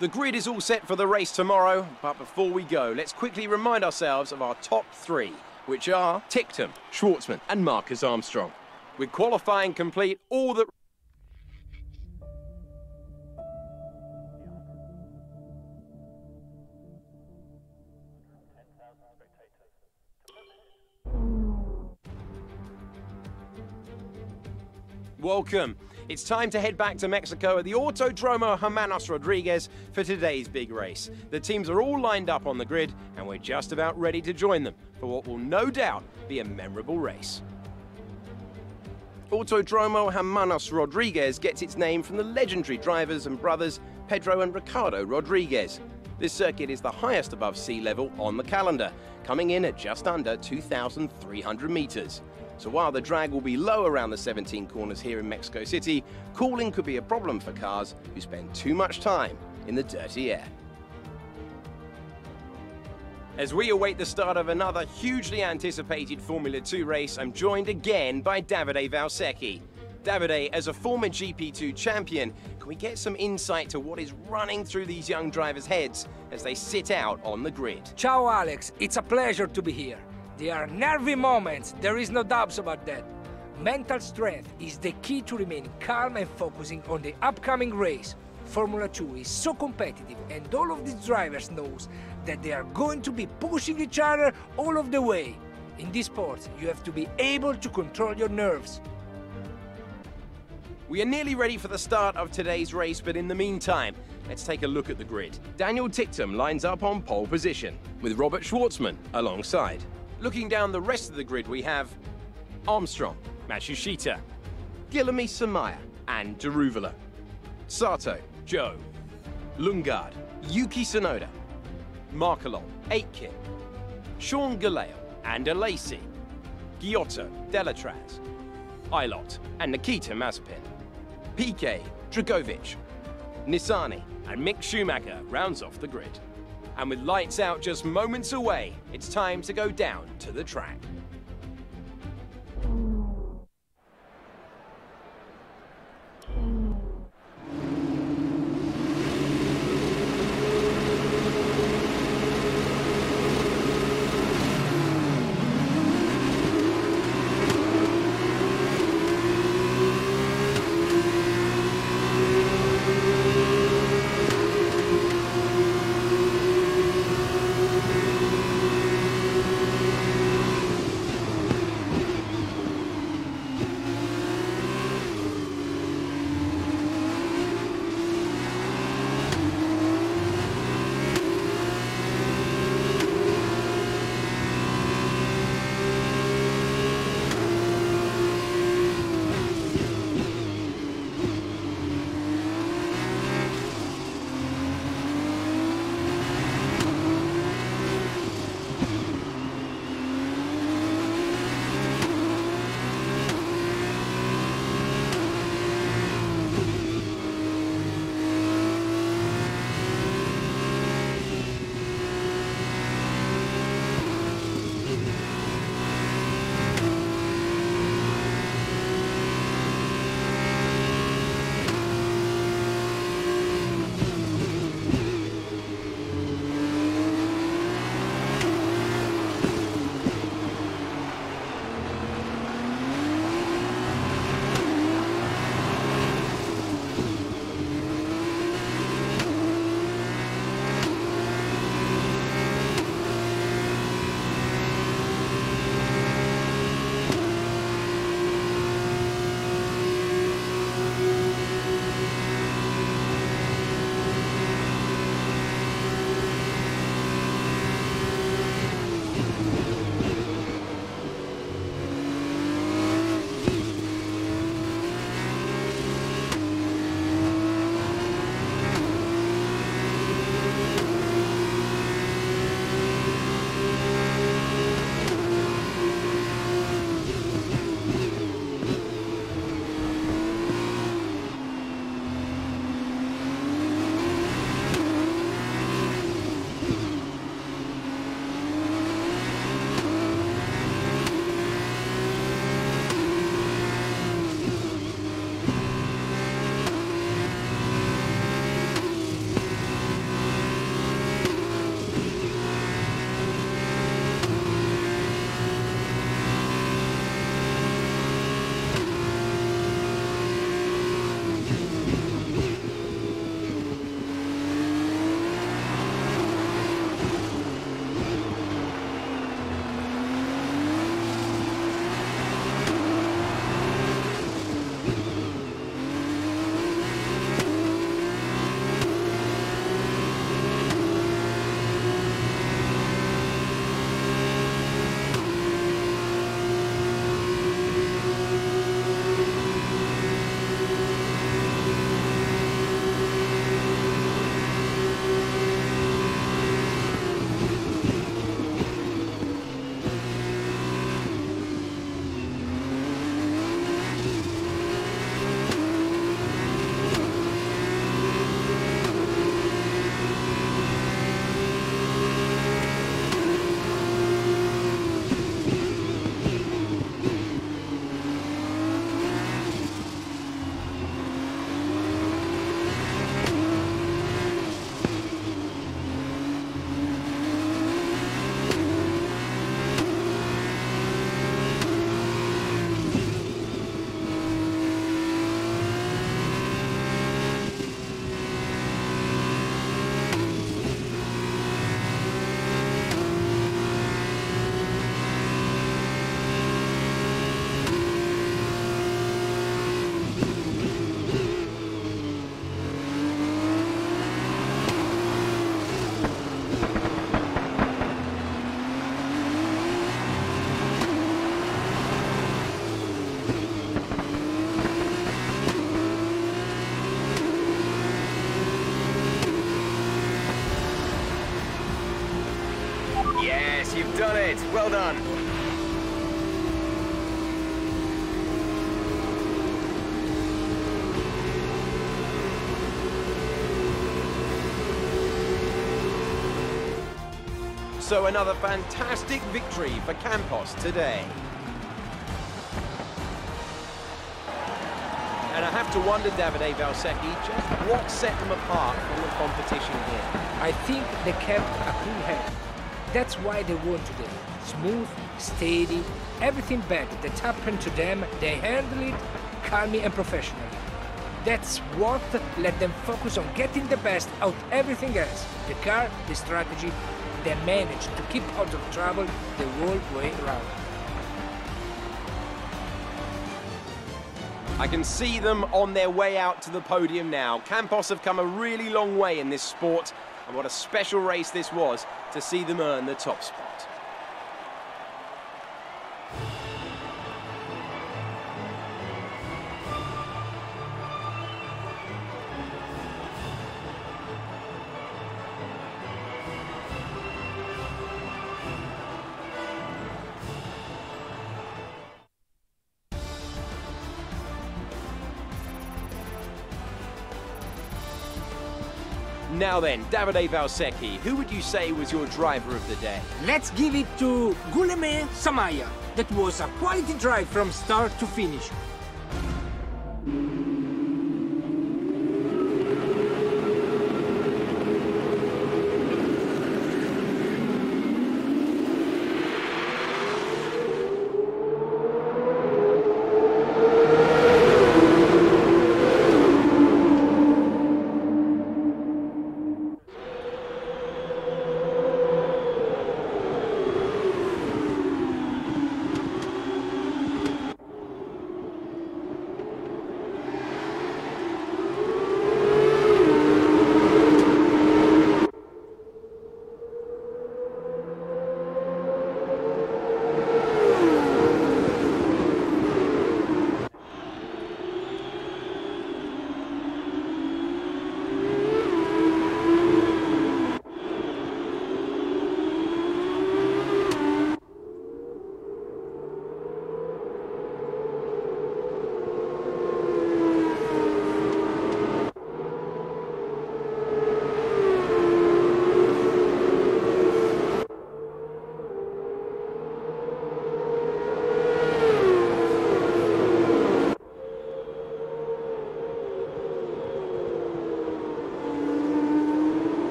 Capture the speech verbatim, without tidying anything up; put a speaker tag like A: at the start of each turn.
A: The grid is all set for the race tomorrow, but before we go, let's quickly remind ourselves of our top three, which are Ticktum, Schwartzman and Marcus Armstrong. With qualifying complete, all that... Welcome. It's time to head back to Mexico at the Autodromo Hermanos Rodriguez for today's big race. The teams are all lined up on the grid, and we're just about ready to join them for what will no doubt be a memorable race. Autodromo Hermanos Rodriguez gets its name from the legendary drivers and brothers Pedro and Ricardo Rodriguez. This circuit is the highest above sea level on the calendar, coming in at just under two thousand three hundred meters. So while the drag will be low around the seventeen corners here in Mexico City, cooling could be a problem for cars who spend too much time in the dirty air. As we await the start of another hugely anticipated Formula two race, I'm joined again by Davide Valsecchi. Davide, as a former G P two champion, can we get some insight to what is running through these young drivers' heads as they sit out on the grid?
B: Ciao Alex, it's a pleasure to be here. There are nervy moments, there is no doubts about that. Mental strength is the key to remain calm and focusing on the upcoming race. Formula two is so competitive, and all of these drivers knows that they are going to be pushing each other all of the way. In this sport, you have to be able to control your nerves.
A: We are nearly ready for the start of today's race, but in the meantime, let's take a look at the grid. Daniel Ticktum lines up on pole position, with Robert Schwartzman alongside. Looking down the rest of the grid, we have Armstrong, Matsushita, Guilherme Samaia, and Deruvala, Sato, Joe, Lundgaard, Yuki Tsunoda, Markelov, Aitken, Sean Galeo, and Alesi, Giotto, Delatraz, Ilott, and Nikita Mazepin, Piquet, Dragovic, Nissany, and Mick Schumacher rounds off the grid. And with lights out just moments away, it's time to go down to the track. Yes, you've done it. Well done. So another fantastic victory for Campos today. And I have to wonder, Davide Valsecchi, just what set them apart from the competition here.
B: I think they kept a cool head. That's why they won today. Smooth, steady, everything bad that happened to them, they handled it calmly and professionally. That's what let them focus on getting the best out of everything else. The car, the strategy, they managed to keep out of trouble the whole way around.
A: I can see them on their way out to the podium now. Campos have come a really long way in this sport, and what a special race this was to see them earn the top spot. Now then, Davide Valsecchi, who would you say was your driver of the day?
B: Let's give it to Guilherme Samaia. That was a quality drive from start to finish.